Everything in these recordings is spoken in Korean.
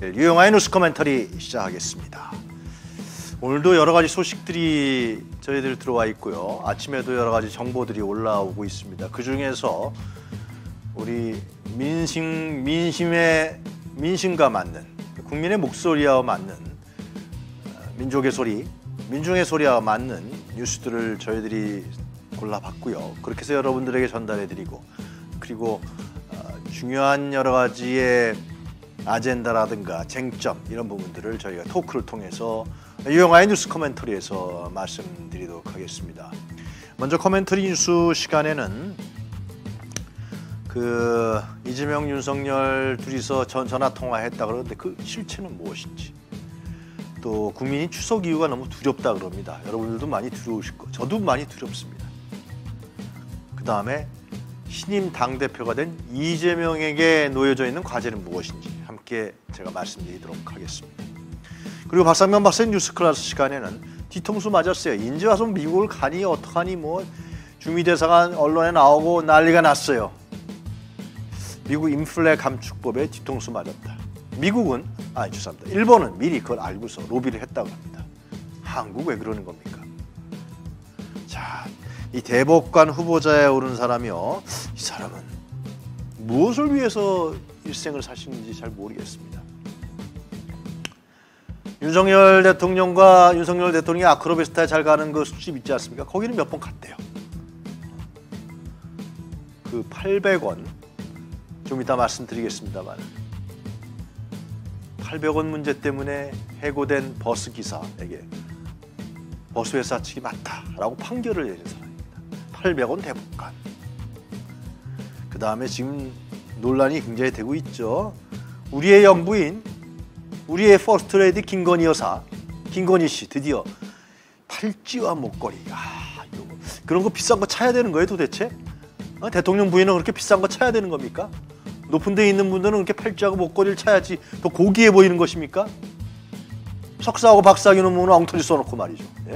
유용한 뉴스 코멘터리 시작하겠습니다. 오늘도 여러 가지 소식들이 저희들 들어와 있고요. 아침에도 여러 가지 정보들이 올라오고 있습니다. 그 중에서 우리 민심과 맞는, 국민의 목소리와 맞는, 민족의 소리, 민중의 소리와 맞는 뉴스들을 저희들이 골라봤고요. 그렇게 해서 여러분들에게 전달해드리고, 그리고 중요한 여러 가지의 아젠다라든가 쟁점 이런 부분들을 저희가 토크를 통해서 유용한 뉴스 코멘터리에서 말씀드리도록 하겠습니다. 먼저 코멘터리 뉴스 시간에는 이재명, 윤석열 둘이서 전화 통화했다 그러는데 그 실체는 무엇인지, 또 국민이 추석 이후가 너무 두렵다 그럽니다. 여러분들도 많이 두려우실 거, 저도 많이 두렵습니다. 그 다음에 신임 당대표가 된 이재명에게 놓여져 있는 과제는 무엇인지 함께 제가 말씀드리도록 하겠습니다. 그리고 박상면 박사님 뉴스 클래스 시간에는 뒤통수 맞았어요. 이제 와서 미국을 가니 어떡하니 뭐 주미대사가 언론에 나오고 난리가 났어요. 미국 인플레 감축법에 뒤통수 맞았다. 미국은, 죄송합니다. 일본은 미리 그걸 알고서 로비를 했다고 합니다. 한국 왜 그러는 겁니까? 자, 이 대법관 후보자에 오른 사람이요. 이 사람은 무엇을 위해서 일생을 사시는지 잘 모르겠습니다. 윤석열 대통령이 아크로베스타에 잘 가는 그 술집 있지 않습니까? 거기는 몇 번 갔대요. 그 800원 좀 이따 말씀드리겠습니다만 800원 문제 때문에 해고된 버스 기사에게 버스 회사 측이 맞다라고 판결을 내린 사람입니다. 800원 대법관. 그 다음에 지금 논란이 굉장히 되고 있죠. 우리의 영부인, 우리의 퍼스트레이디 김건희 여사, 김건희 씨 드디어 팔찌와 목걸이, 그런 거 비싼 거 차야 되는 거예요 도대체? 대통령 부인은 그렇게 비싼 거 차야 되는 겁니까? 높은 데 있는 분들은 그렇게 팔찌하고 목걸이를 차야지 더 고귀해 보이는 것입니까? 석사하고 박사학위 논문은 엉터리 써놓고 말이죠. 예?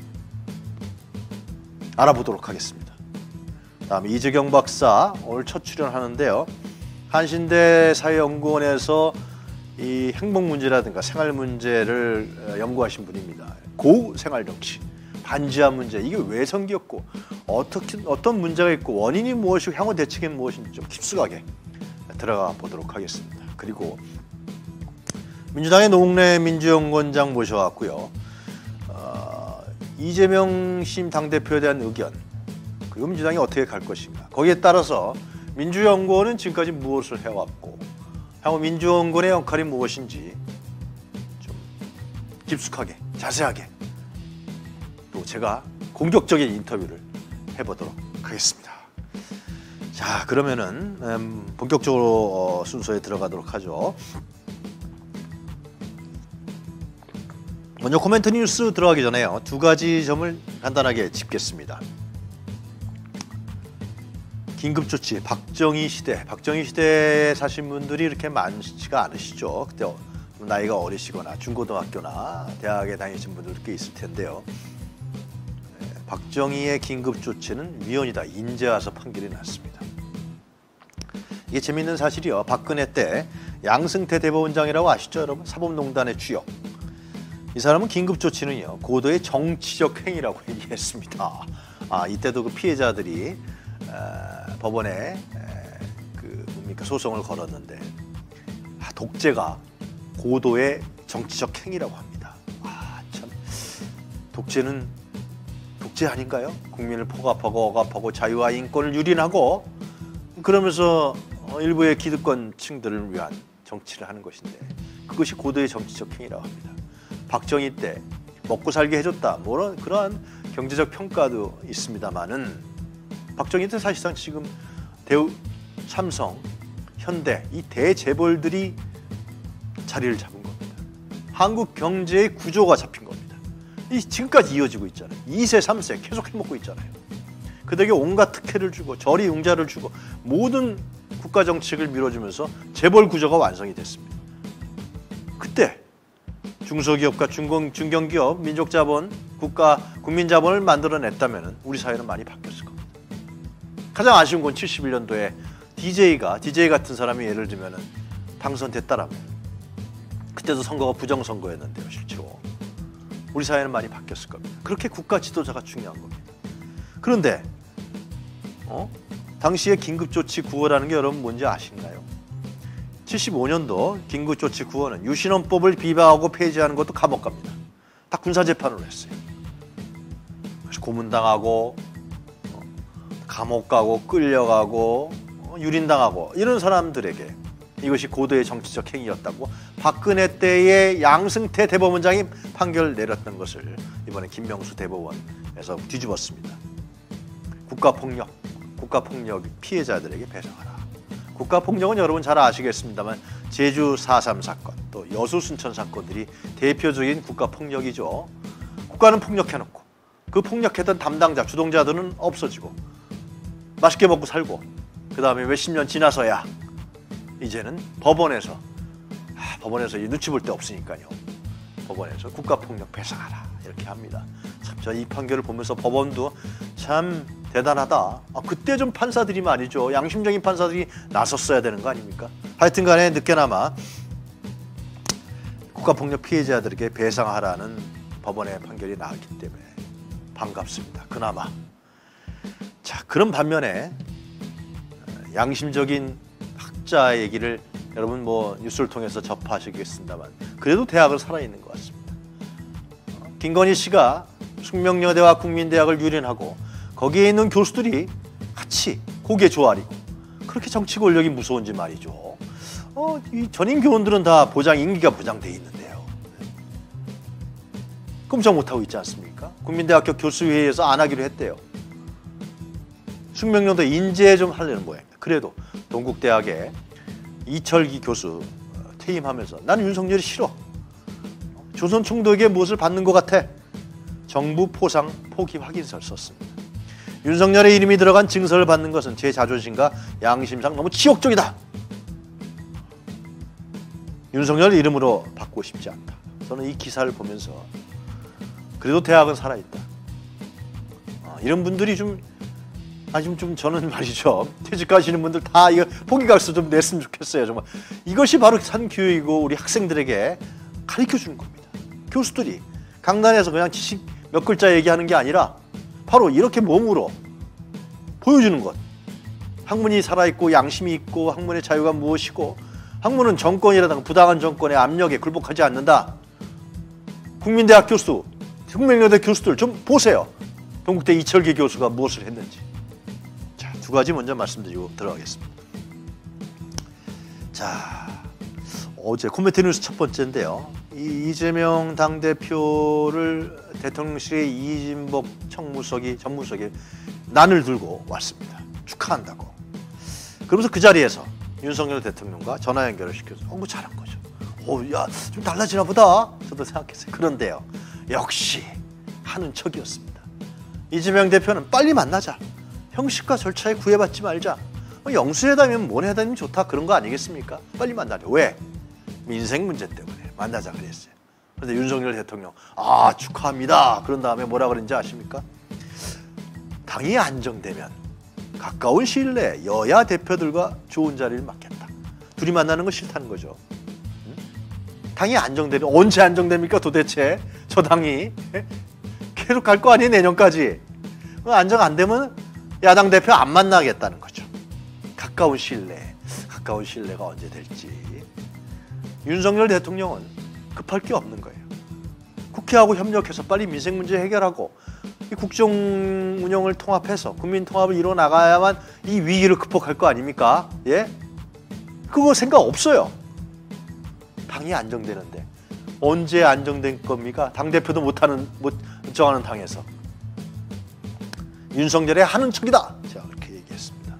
알아보도록 하겠습니다. 다음에 이재경 박사 오늘 첫 출연하는데요. 한신대 사회연구원에서 이 행복 문제라든가 생활 문제를 연구하신 분입니다. 고생활정치, 반지하 문제, 이게 왜 생겼고 어떤 문제가 있고 원인이 무엇이고 향후 대책은 무엇인지 좀 깊숙하게 들어가 보도록 하겠습니다. 그리고 민주당의 노웅래 민주연구원장 모셔왔고요. 이재명 심 당대표에 대한 의견, 그리고 민주당이 어떻게 갈 것인가, 거기에 따라서 민주연구원은 지금까지 무엇을 해왔고 향후 민주연구원의 역할이 무엇인지 좀 깊숙하게 자세하게 또 제가 공격적인 인터뷰를 해보도록 하겠습니다. 자, 그러면은 본격적으로 순서에 들어가도록 하죠. 먼저 코멘트 뉴스 들어가기 전에요. 두 가지 점을 간단하게 짚겠습니다. 긴급조치, 박정희 시대에 사신 분들이 이렇게 많지가 않으시죠. 그때 나이가 어리시거나 중고등학교나 대학에 다니신 분들 꽤 있을 텐데요. 박정희의 긴급조치는 위헌이다, 인재와서 판결이 났습니다. 이게 재밌는 사실이요. 박근혜 때 양승태 대법원장이라고 아시죠, 여러분? 사법농단의 주역. 이 사람은 긴급조치는요, 고도의 정치적 행위라고 얘기했습니다. 이때도 그 피해자들이 법원에 소송을 걸었는데 독재가 고도의 정치적 행위라고 합니다. 참, 독재는 독재 아닌가요? 국민을 포갑하고 억압하고 자유와 인권을 유린하고 그러면서 일부의 기득권층들을 위한 정치를 하는 것인데 그것이 고도의 정치적 행위라고 합니다. 박정희 때 먹고 살게 해줬다, 뭐 그러한 경제적 평가도 있습니다만은 박정희 때 사실상 지금 대우, 삼성, 현대 이 대재벌들이 자리를 잡은 겁니다. 한국 경제의 구조가 잡힌 겁니다. 이 지금까지 이어지고 있잖아요. 2세, 3세 계속 해먹고 있잖아요. 그들에게 온갖 특혜를 주고 저리융자를 주고 모든 국가 정책을 밀어주면서 재벌 구조가 완성이 됐습니다. 그때 중소기업과 중견기업, 민족자본, 국민자본을 만들어냈다면 우리 사회는 많이 바뀌었을 겁니다. 가장 아쉬운 건 71년도에 DJ 같은 사람이 예를 들면 당선됐다라면 그때도 선거가 부정선거였는데요. 실제로 우리 사회는 많이 바뀌었을 겁니다. 그렇게 국가 지도자가 중요한 겁니다. 그런데 당시에 긴급조치 구호라는 게 여러분 뭔지 아신가요? 75년도 긴급조치 구호는 유신헌법을 비방하고 폐지하는 것도 감옥 갑니다. 다 군사재판으로 했어요. 고문당하고 감옥 가고 끌려가고 유린당하고 이런 사람들에게 이것이 고도의 정치적 행위였다고 박근혜 때의 양승태 대법원장이 판결을 내렸던 것을 이번에 김명수 대법원에서 뒤집었습니다. 국가폭력 피해자들에게 배상하라. 국가폭력은 여러분 잘 아시겠습니다만 제주 4.3 사건 또 여수 순천 사건들이 대표적인 국가폭력이죠. 국가는 폭력해놓고 그 폭력했던 담당자 주동자들은 없어지고 맛있게 먹고 살고 그 다음에 몇십 년 지나서야 이제는 법원에서 눈치 볼 데 없으니까요. 법원에서 국가폭력 배상하라 이렇게 합니다. 참 저 이 판결을 보면서 법원도 참 대단하다. 그때 좀 판사들이 말이죠. 양심적인 판사들이 나섰어야 되는 거 아닙니까? 하여튼 간에 늦게나마 국가폭력 피해자들에게 배상하라는 법원의 판결이 나왔기 때문에 반갑습니다. 그나마. 자, 그런 반면에 양심적인 학자 얘기를 여러분 뉴스를 통해서 접하시겠습니다만 그래도 대학은 살아있는 것 같습니다. 김건희 씨가 숙명여대와 국민대학을 유린하고 거기에 있는 교수들이 같이 고개 조아리고 그렇게 정치 권력이 무서운지 말이죠. 이 전임 교원들은 다 임기가 보장돼 있는데요. 꼼짝 못하고 있지 않습니까? 국민대학교 교수회의에서 안 하기로 했대요. 숙명여대 인재 좀 하려는 모양입니다. 그래도 동국대학의 이철기 교수 퇴임하면서 나는 윤석열이 싫어. 조선 총독에게 무엇을 받는 것 같아. 정부 포상 포기 확인서를 썼습니다. 윤석열의 이름이 들어간 증서를 받는 것은 제 자존심과 양심상 너무 치욕적이다. 윤석열 이름으로 받고 싶지 않다. 저는 이 기사를 보면서 그래도 대학은 살아있다. 이런 분들이 좀 저는 말이죠. 퇴직하시는 분들 다 이거 포기각서 좀 냈으면 좋겠어요. 정말 이것이 바로 산교육이고 우리 학생들에게 가르쳐주는 겁니다. 교수들이 강단에서 그냥 지식 몇 글자 얘기하는 게 아니라 바로 이렇게 몸으로 보여주는 것. 학문이 살아있고 양심이 있고 학문의 자유가 무엇이고 학문은 정권이라든가 부당한 정권의 압력에 굴복하지 않는다. 국민대학 교수, 숙명여대 교수들 좀 보세요. 동국대 이철기 교수가 무엇을 했는지. 자, 두 가지 먼저 말씀드리고 들어가겠습니다. 자, 어제 코멘트 뉴스 첫 번째인데요. 이재명 당대표를 대통령실의 이진복 전무석이 난을 들고 왔습니다. 축하한다고. 그러면서 그 자리에서 윤석열 대통령과 전화 연결을 시켜서 잘한 거죠. 야, 좀 달라지나 보다. 저도 생각했어요. 그런데요. 역시 하는 척이었습니다. 이재명 대표는 빨리 만나자. 형식과 절차에 구애받지 말자. 영수회담이면 뭔회담이면 좋다. 그런 거 아니겠습니까? 빨리 만나자. 왜? 민생 문제 때문에 만나자 그랬어요. 그런데 윤석열 대통령 축하합니다. 그런 다음에 뭐라 그랬는지 아십니까? 당이 안정되면 가까운 시일 내에 여야 대표들과 좋은 자리를 맡겠다. 둘이 만나는 거 싫다는 거죠. 당이 안정되면 언제 안정됩니까 도대체? 저 당이 계속 갈 거 아니에요 내년까지. 안정 안 되면 야당 대표 안 만나겠다는 거죠. 가까운 시일 내가 언제 될지. 윤석열 대통령은 급할 게 없는 거예요. 국회하고 협력해서 빨리 민생 문제 해결하고 이 국정 운영을 통합해서 국민 통합을 이뤄 나가야만 이 위기를 극복할 거 아닙니까? 예? 그거 생각 없어요. 당이 안정되는데 언제 안정된 겁니까? 당 대표도 못 정하는 당에서. 윤석열의 하는 척이다. 제가 그렇게 얘기했습니다.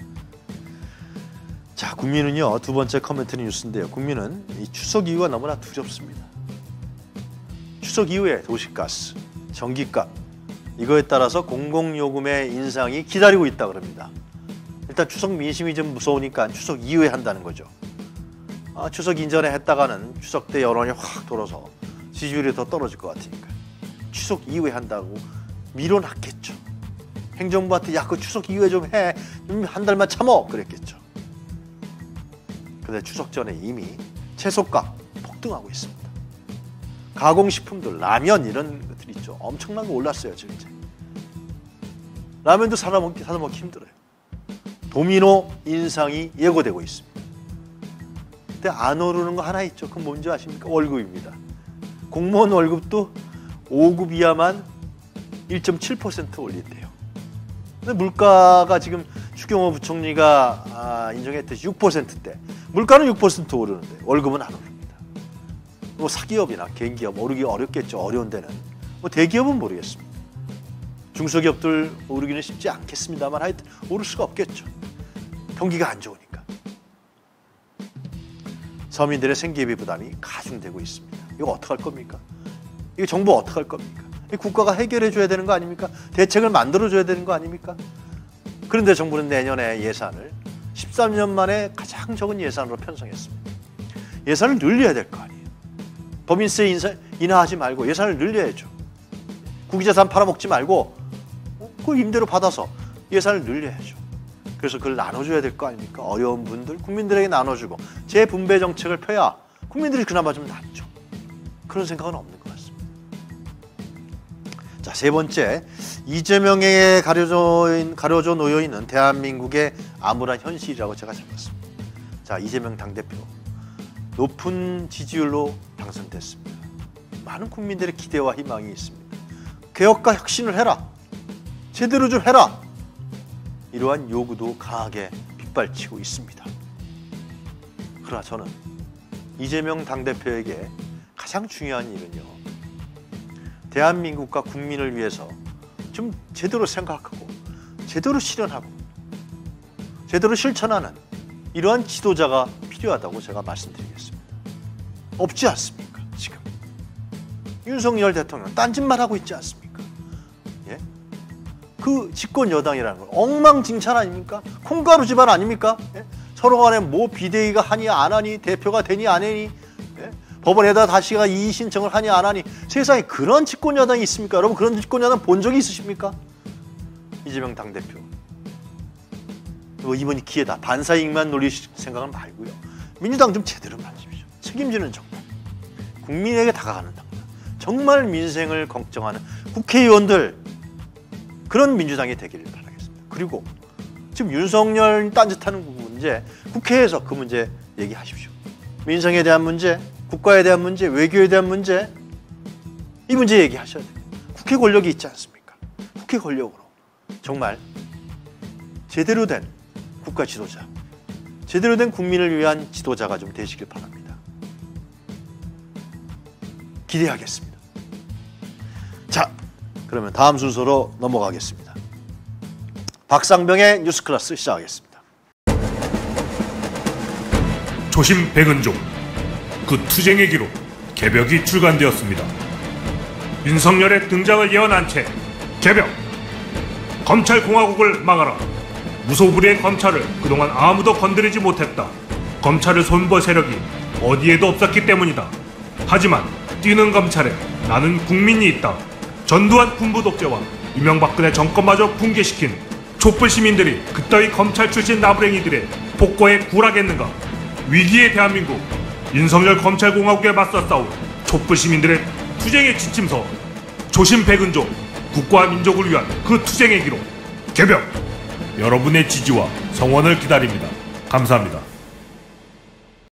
자, 국민은요. 두 번째 커멘트 뉴스인데요. 국민은 이 추석 이후가 너무나 두렵습니다. 추석 이후에 도시가스, 전기값 이거에 따라서 공공요금의 인상이 기다리고 있다 그럽니다. 일단 추석 민심이 좀 무서우니까 추석 이후에 한다는 거죠. 추석 이전에 했다가는 추석 때 여론이 확 돌아서 지지율이 더 떨어질 것 같으니까 추석 이후에 한다고 밀어놨겠죠. 행정부한테 야, 그 추석 이후에 좀 해. 좀 한 달만 참어. 그랬겠죠. 근데 추석 전에 이미 채소값 급등하고 있습니다. 가공식품들, 라면 이런 것들 있죠. 엄청나게 올랐어요. 지금 이제. 라면도 사다 먹기 힘들어요. 도미노 인상이 예고되고 있습니다. 근데 안 오르는 거 하나 있죠. 그건 뭔지 아십니까? 월급입니다. 공무원 월급도 5급 이하만 1.7% 올린대요. 근데 물가가 지금 추경호 부총리가 인정했듯이 6%대. 물가는 6% 오르는데 월급은 안 오릅니다. 뭐 사기업이나 개인기업 오르기 어렵겠죠. 어려운 데는. 뭐 대기업은 모르겠습니다. 중소기업들 오르기는 쉽지 않겠습니다만 하여튼 오를 수가 없겠죠. 경기가 안 좋으니까. 서민들의 생계비 부담이 가중되고 있습니다. 이거 어떡할 겁니까? 이거 정부 어떡할 겁니까? 국가가 해결해 줘야 되는 거 아닙니까? 대책을 만들어 줘야 되는 거 아닙니까? 그런데 정부는 내년에 예산을 13년 만에 가장 적은 예산으로 편성했습니다. 예산을 늘려야 될 거 아니에요. 법인세 인하하지 말고 예산을 늘려야죠. 국유재산 팔아먹지 말고 그 임대료 받아서 예산을 늘려야죠. 그래서 그걸 나눠줘야 될 거 아닙니까? 어려운 분들, 국민들에게 나눠주고 재분배 정책을 펴야 국민들이 그나마 좀 낫죠. 그런 생각은 없는 것 같습니다. 자, 세 번째, 이재명에게 가려져 놓여있는 대한민국의 암울한 현실이라고 제가 잡았습니다. 자, 이재명 당대표 높은 지지율로 당선됐습니다. 많은 국민들의 기대와 희망이 있습니다. 개혁과 혁신을 해라. 제대로 좀 해라. 이러한 요구도 강하게 빗발치고 있습니다. 그러나 저는 이재명 당대표에게 가장 중요한 일은요, 대한민국과 국민을 위해서 좀 제대로 생각하고 제대로 실현하고 제대로 실천하는 이러한 지도자가 필요하다고 제가 말씀드리겠습니다. 없지 않습니까? 지금 윤석열 대통령 딴짓만 하고 있지 않습니까? 예? 그 집권 여당이라는 건 엉망진창 아닙니까? 콩가루 집안 아닙니까? 예? 서로 간에 뭐 비대위가 하니 안 하니, 대표가 되니 안 하니, 예? 법원에다 다시가 이의 신청을 하니 안 하니, 세상에 그런 집권 여당이 있습니까? 여러분, 그런 집권 여당 본 적이 있으십니까? 이재명 당대표, 이번이 기회다. 반사이익만 노릴 생각은 말고요. 민주당 좀 제대로 만드십시오. 책임지는 정당, 국민에게 다가가는 당당, 정말 민생을 걱정하는 국회의원들, 그런 민주당이 되기를 바라겠습니다. 그리고 지금 윤석열 딴짓하는 문제, 국회에서 그 문제 얘기하십시오. 민생에 대한 문제, 국가에 대한 문제, 외교에 대한 문제, 이 문제 얘기하셔야 돼요. 국회 권력이 있지 않습니까? 국회 권력으로 정말 제대로 된 국가 지도자, 제대로 된 국민을 위한 지도자가 좀 되시길 바랍니다. 기대하겠습니다. 자, 그러면 다음 순서로 넘어가겠습니다. 박상병의 뉴스클래스 시작하겠습니다. 초심 백은종, 그 투쟁의 기록 개벽이 출간되었습니다. 윤석열의 등장을 예언한 채 개벽! 검찰공화국을 막아라. 무소불위의 검찰을 그동안 아무도 건드리지 못했다. 검찰을 손볼 세력이 어디에도 없었기 때문이다. 하지만 뛰는 검찰에 나는 국민이 있다. 전두환 군부 독재와 이명박근혜 정권마저 붕괴시킨 촛불 시민들이 그따위 검찰 출신 나부랭이들의 복고에 굴하겠는가? 위기의 대한민국, 윤석열 검찰공화국에 맞서 싸울 촛불 시민들의 투쟁의 지침서, 초심 백은종, 국가와 민족을 위한 그 투쟁의 기록 개벽! 여러분의 지지와 성원을 기다립니다. 감사합니다.